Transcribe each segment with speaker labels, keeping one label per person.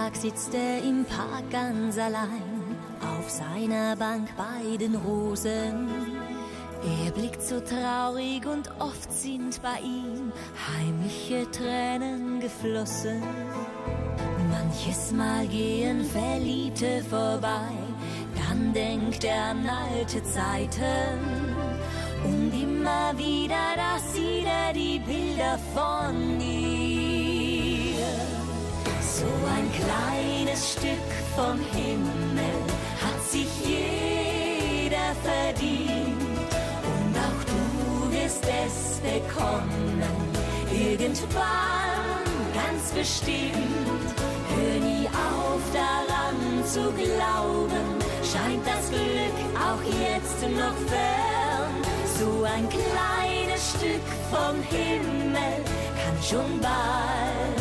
Speaker 1: Tag sitzt er im Park ganz allein, auf seiner Bank bei den Rosen. Er blickt so traurig und oft sind bei ihm heimliche Tränen geflossen. Manches Mal gehen Verliebte vorbei, dann denkt er an alte Zeiten. Und immer wieder, da sieht er die Bilder von ihr. So ein kleines Stück vom Himmel hat sich jeder verdient. Und auch du wirst es bekommen, irgendwann ganz bestimmt. Hör nie auf daran zu glauben, scheint das Glück auch jetzt noch fern. So ein kleines Stück vom Himmel kann schon bald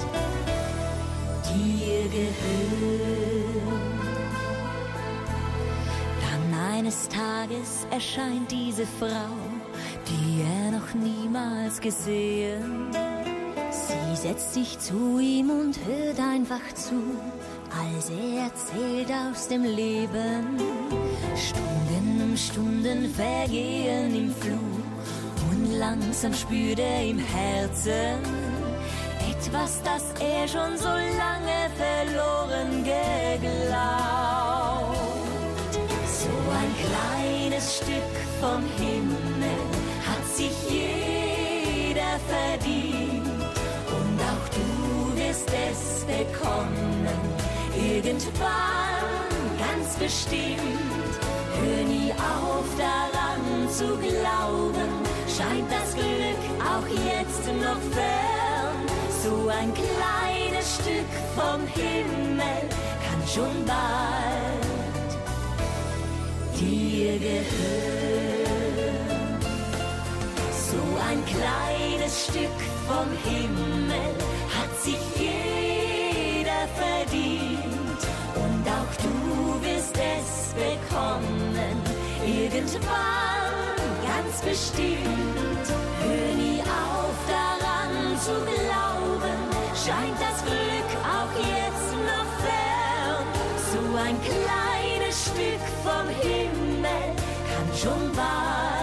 Speaker 1: dir gehören. Dann eines Tages erscheint diese Frau, die er noch niemals gesehen. Sie setzt sich zu ihm und hört einfach zu, als er erzählt aus dem Leben. Stunden um Stunden vergehen im Flug und langsam spürt er im Herzen etwas, das er schon so lange verloren geglaubt. So ein kleines Stück vom Himmel hat sich jeder verdient. Und auch du wirst es bekommen, irgendwann ganz bestimmt. Hör nie auf daran zu glauben, scheint das Glück auch jetzt noch fern. So ein kleines Stück vom Himmel kann schon bald dir gehören. So ein kleines Stück vom Himmel hat sich jeder verdient. Und auch du wirst es bekommen, irgendwann ganz bestimmt. Hör nie auf daran zu glauben, scheint das Glück auch jetzt noch fern. So ein kleines Stück vom Himmel kann schon bald